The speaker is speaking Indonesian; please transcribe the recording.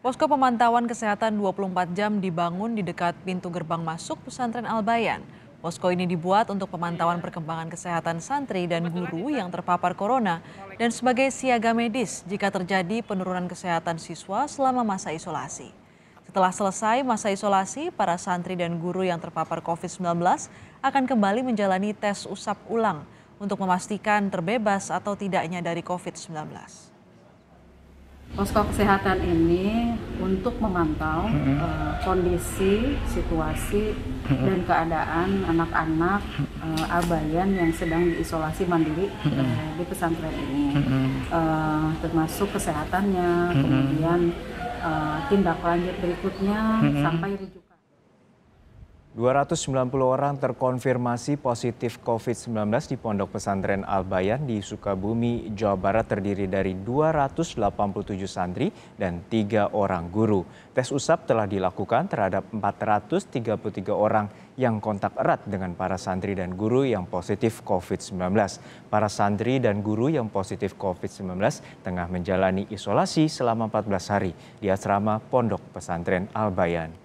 Posko pemantauan kesehatan 24 jam dibangun di dekat pintu gerbang masuk pesantren Al-Bayan. Posko ini dibuat untuk pemantauan perkembangan kesehatan santri dan guru yang terpapar corona dan sebagai siaga medis jika terjadi penurunan kesehatan siswa selama masa isolasi. Setelah selesai masa isolasi, para santri dan guru yang terpapar COVID-19 akan kembali menjalani tes usap ulang untuk memastikan terbebas atau tidaknya dari COVID-19. Posko kesehatan ini untuk memantau kondisi, situasi, dan keadaan anak-anak Al-Bayan yang sedang diisolasi mandiri di pesantren ini, termasuk kesehatannya, kemudian tindak lanjut berikutnya sampai rujukan. 290 orang terkonfirmasi positif COVID-19 di Pondok Pesantren Al-Bayan di Sukabumi, Jawa Barat terdiri dari 287 santri dan 3 orang guru. Tes usap telah dilakukan terhadap 433 orang yang kontak erat dengan para santri dan guru yang positif COVID-19. Para santri dan guru yang positif COVID-19 tengah menjalani isolasi selama 14 hari di asrama Pondok Pesantren Al-Bayan.